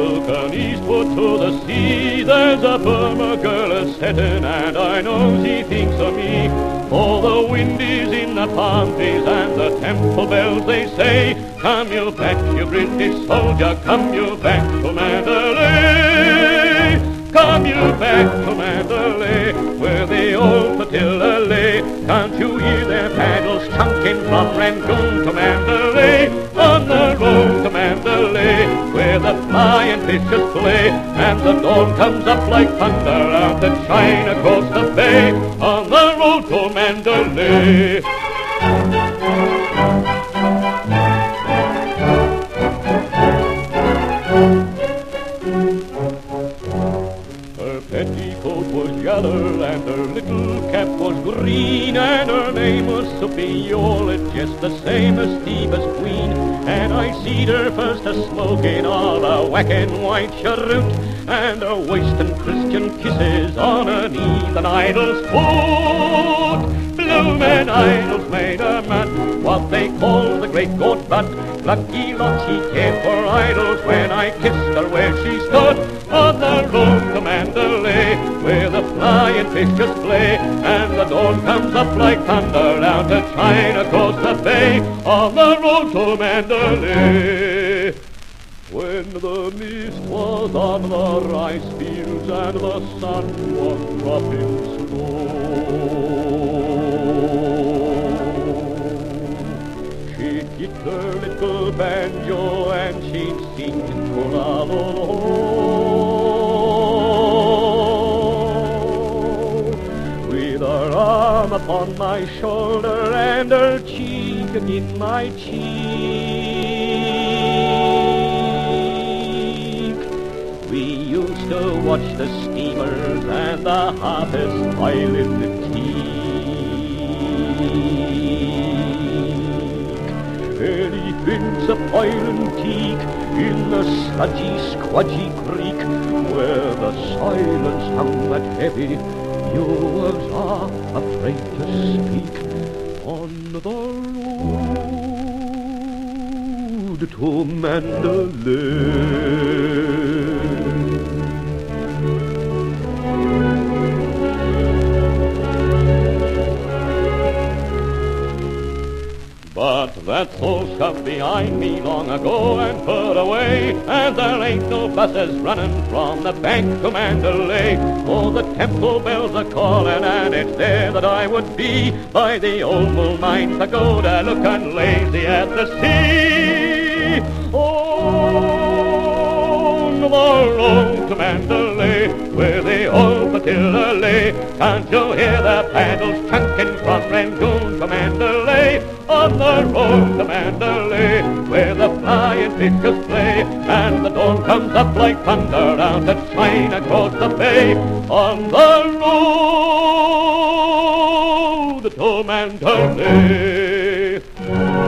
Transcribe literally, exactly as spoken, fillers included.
looking eastward to the sea. There's a Burma girl a-setting, and I know she thinks of me. For the wind is in the palm trees, and the temple bells they say, come you back, you British soldier, come you back to Mandalay. Come you back to Mandalay, where the old flotilla lay. Can't you hear their paddles chunking from Rangoon to Mandalay? On the road to Mandalay, where the flying fishes play, and the dawn comes up like thunder out to shine across the bay. On the road to Mandalay. Her petticoat was yellow and her little cap was green, and her name was Sophie Yolet, just the same as Steve's queen. And I seed her first a smoking of a whacking white cheroot, and a wasting Christian kisses on an heathen idol's foot. Bloomin' idols made her mad, what they call the great goat butt. Lucky lot she came for idols when I kissed her where she stood. On the road to Mandalay, where the flying fishes play, and the dawn comes up like thunder out to shine across the bay. On the road to Mandalay. When the mist was on the rice fields and the sun was dropping snow, she'd get her little banjo and she'd sing tra-la-la-la, with her arm upon my shoulder and her cheek against my cheek. We used to watch the steamers and the harvest pile in the teak. Elephants a piling teak in the sludgy, squudgy creek, where the silence hung that heavy you was half afraid to speak. On the road to Mandalay. But that's all stuff behind me long ago and put away, and there ain't no buses running from the bank to Mandalay. Oh, the temple bells are calling, and it's there that I would be, by the old moonlight pagoda looking lazy at the sea. On the road to Mandalay, where the old flotilla lay, can't you hear the paddles chunking from Rangoon to Mandalay? On the road to Mandalay, where the flying fishes play, and the dawn comes up like thunder out to shine across the bay. On the road to Mandalay.